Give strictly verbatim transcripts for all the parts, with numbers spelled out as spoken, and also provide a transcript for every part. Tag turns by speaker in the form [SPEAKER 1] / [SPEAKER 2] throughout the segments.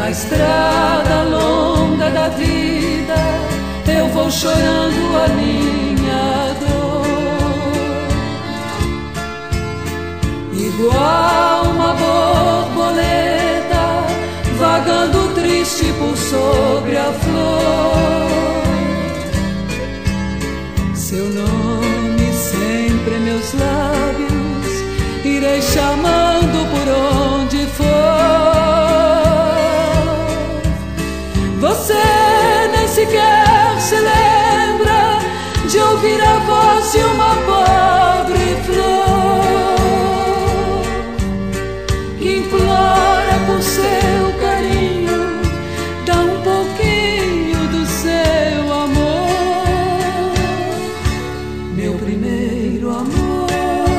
[SPEAKER 1] Na estrada longa da vida eu vou chorando a minha dor, igual uma borboleta vagando triste por sobre a flor. Seu nome sempre em meus lábios, irei chamando por onde for. Você nem sequer se lembra de ouvir a voz de uma pobre flor que implora por seu carinho, dá um pouquinho do seu amor, meu primeiro amor.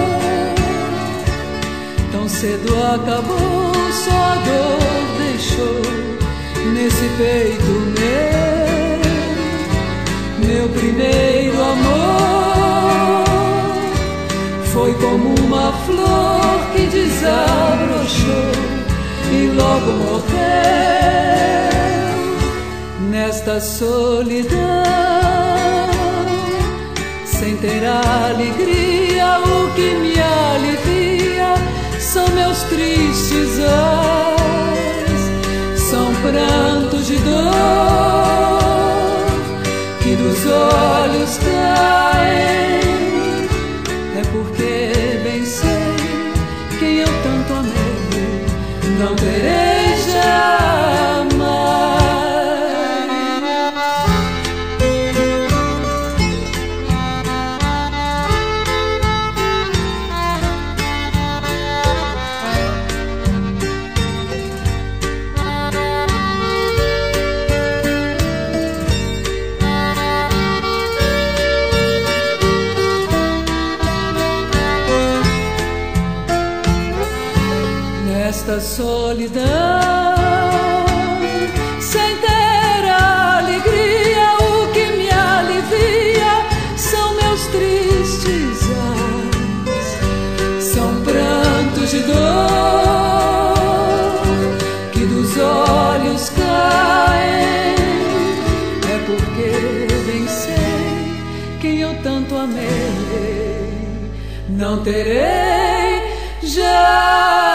[SPEAKER 1] Tão cedo acabou, só a dor deixou nesse peito meu, meu primeiro amor. Foi como uma flor que desabrochou e logo morreu nesta solidão, sem ter alegria. O que me alivia são meus tristes ais, são prantos de dor que dos olhos caem. É porque bem sei quem eu tanto amei, não terei jamais. Nesta solidão, sem ter alegria, o que me alivia são meus tristes ais, são prantos de dor que dos olhos caem. É porque bem sei quem eu tanto amei, não terei já.